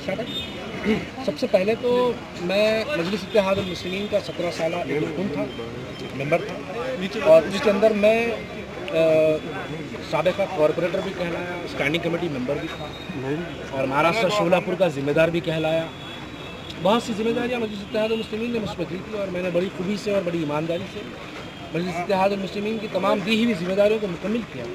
सबसे पहले तो मैं मजलिस इत्तेहादुल मुस्लिमीन का 17 साल एक रुकन था, मेंबर था, और उसके अंदर मैं साबिक़ा कॉरपोरेटर भी कहलाया, स्टैंडिंग कमेटी मेंबर भी था और महाराष्ट्र शोलापुर का ज़िम्मेदार भी कहलाया। बहुत सी जिम्मेदारियाँ मजलिस इत्तेहादुल मुस्लिमीन ने मुझ पर दी थी और मैंने बड़ी खूबी से और बड़ी ईमानदारी से मजलिस इत्तेहादुल मुस्लिमीन की तमाम दी हुई जिम्मेदारियों को मुकम्मल किया।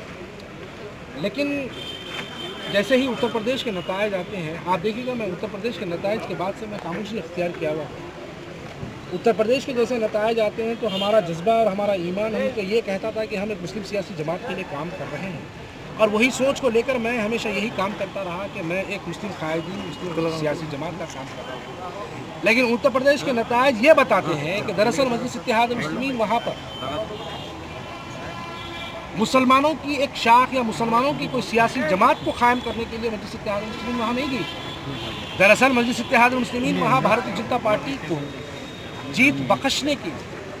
लेकिन जैसे ही उत्तर प्रदेश के नतायज आते हैं, आप देखिएगा, मैं उत्तर प्रदेश के नतायज के बाद से मैं खामोशी इख्तियार किया हुआ। उत्तर प्रदेश के जैसे नतायज आते हैं तो हमारा जज्बा और हमारा ईमान हमको ये कहता था कि हम एक मुस्लिम सियासी जमात के लिए काम कर रहे हैं, और वही सोच को लेकर मैं हमेशा यही काम करता रहा कि मैं एक मुस्लिम कायदीन, मुस्लिम सियासी जमात का काम कर रहा हूँ। लेकिन उत्तर प्रदेश के नतायज ये बताते हैं कि दरअसल मजलिस इत्तेहादुल मुस्लिमीन वहाँ पर मुसलमानों की एक शाख या मुसलमानों की कोई सियासी जमात को कायम करने के लिए मजलिस इत्तेहादुल मुस्लिमीन वहाँ नहीं गई। दरअसल मजलिस इत्तेहादुल मुस्लिमीन वहाँ भारतीय जनता पार्टी को जीत बख्शने की,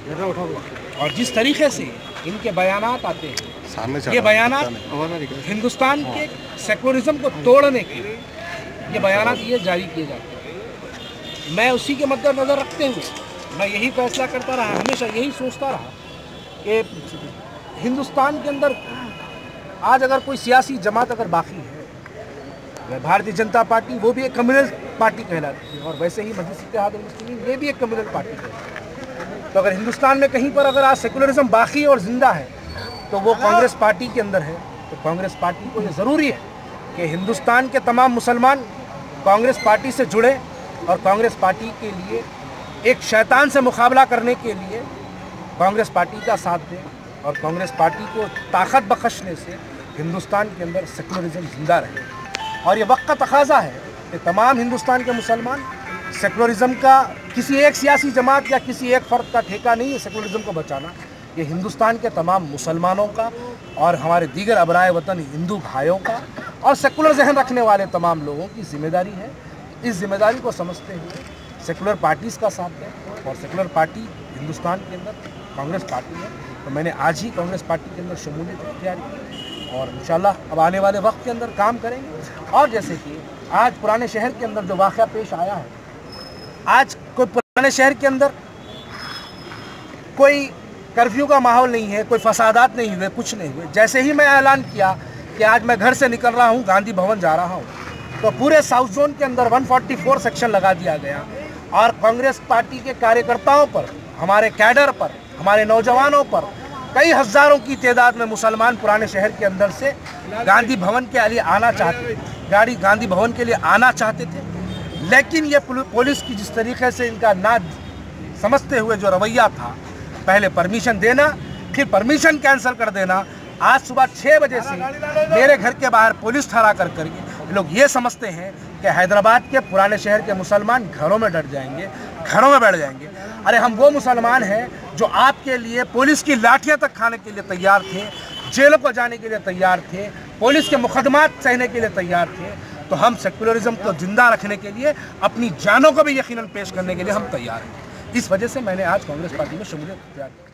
और जिस तरीके से इनके बयानात आते हैं, ये बयानात हिंदुस्तान के सेकुलरिज्म को तोड़ने के ये बयानात ये जारी किए जाते हैं। मैं उसी के मद्देनज़र रखते हुए मैं यही फैसला करता रहा, हमेशा यही सोचता रहा कि हिंदुस्तान के अंदर आज अगर कोई सियासी जमात अगर बाकी है, भारतीय जनता पार्टी वो भी एक कम्युनल पार्टी कहलाती है, और वैसे ही मजलिस इत्तेहादुल मुस्लिमीन ये भी एक कम्युनल पार्टी है। तो अगर हिंदुस्तान में कहीं पर अगर आज सेकुलरिज्म बाकी और ज़िंदा है तो वो कांग्रेस पार्टी के अंदर है। तो कांग्रेस पार्टी को ये ज़रूरी है कि हिंदुस्तान के तमाम मुसलमान कांग्रेस पार्टी से जुड़े और कांग्रेस पार्टी के लिए एक शैतान से मुकाबला करने के लिए कांग्रेस पार्टी का साथ दें, और कांग्रेस पार्टी को ताकत बख्शने से हिंदुस्तान के अंदर सेकुलरिज्म ज़िंदा रहे। और ये वक्त का तकाज़ा है कि तमाम हिंदुस्तान के मुसलमान सेकुलरिज्म का, किसी एक सियासी जमात या किसी एक फ़र्द का ठेका नहीं है सेकुलरिज्म को बचाना। ये हिंदुस्तान के तमाम मुसलमानों का और हमारे दीगर अबनाए वतन हिंदू भाइयों का और सेकुलर जहन रखने वाले तमाम लोगों की जिम्मेदारी है। इस जिम्मेदारी को समझते हुए सेकुलर पार्टीज़ का साथ दें, और सेकुलर पार्टी हिंदुस्तान के अंदर कांग्रेस पार्टी है। तो मैंने आज ही कांग्रेस पार्टी के अंदर शमूलियत इख्तियार की और इंशाल्लाह अब आने वाले वक्त के अंदर काम करेंगे। और जैसे कि आज पुराने शहर के अंदर जो वाक़या पेश आया है, आज कोई पुराने शहर के अंदर कोई कर्फ्यू का माहौल नहीं है, कोई फसादात नहीं हुए, कुछ नहीं हुए। जैसे ही मैं ऐलान किया कि आज मैं घर से निकल रहा हूँ, गांधी भवन जा रहा हूँ, तो पूरे साउथ जोन के अंदर 144 सेक्शन लगा दिया गया और कांग्रेस पार्टी के कार्यकर्ताओं पर, हमारे कैडर पर, हमारे नौजवानों पर कई हज़ारों की तादाद में मुसलमान पुराने शहर के अंदर से गांधी भवन के लिए आना चाहते थे, गांधी भवन के लिए आना चाहते थे। लेकिन ये पुलिस की जिस तरीके से इनका ना समझते हुए जो रवैया था, पहले परमिशन देना फिर परमिशन कैंसिल कर देना, आज सुबह 6 बजे से मेरे घर के बाहर पुलिस ठहरा कर लोग ये समझते हैं कि हैदराबाद के पुराने शहर के मुसलमान घरों में डट जाएंगे, घरों में बैठ जाएंगे। अरे हम वो मुसलमान हैं जो आपके लिए पुलिस की लाठियां तक खाने के लिए तैयार थे, जेलों को जाने के लिए तैयार थे, पुलिस के मुकदमात सहने के लिए तैयार थे। तो हम सेकुलरिज्म को जिंदा रखने के लिए अपनी जानों को भी यकीनन पेश करने के लिए हम तैयार हैं। इस वजह से मैंने आज कांग्रेस पार्टी में शमूलियत किया।